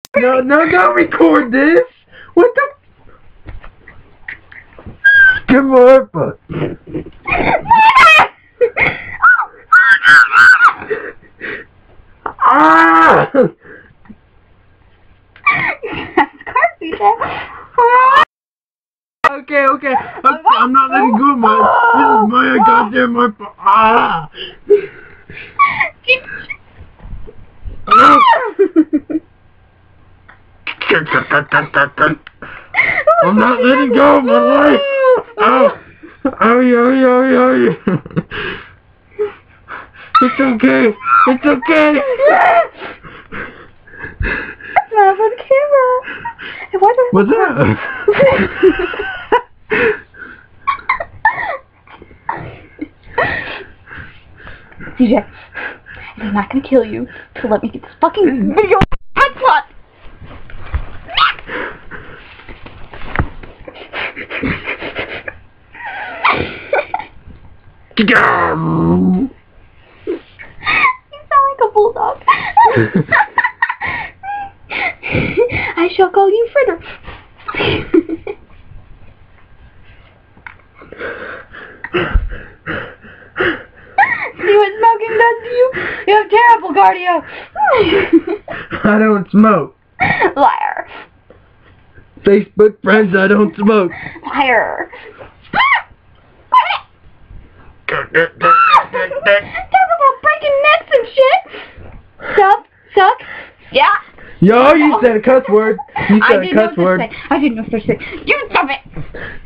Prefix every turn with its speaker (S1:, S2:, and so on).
S1: No, don't record this. What the? Give me my butt. Ah! Okay. I'm not letting go of mine. This is my goddamn my. Ah! I'm not letting go of my life. Ow! Ow! It's okay. It's okay.
S2: That's not on camera.
S1: What's that?
S2: CJ, I'm not gonna kill you, so let me get this fucking video headshot. You sound like a bulldog. I shall call you Fritter. See what smoking does to you? You have terrible cardio.
S1: I don't smoke.
S2: Liar.
S1: Facebook friends, I don't smoke.
S2: Liar. Talk about breaking necks and shit. Suck. Yeah.
S1: Yo, you said a cuss word. You said a cuss word.
S2: I didn't know what to say. You stop it.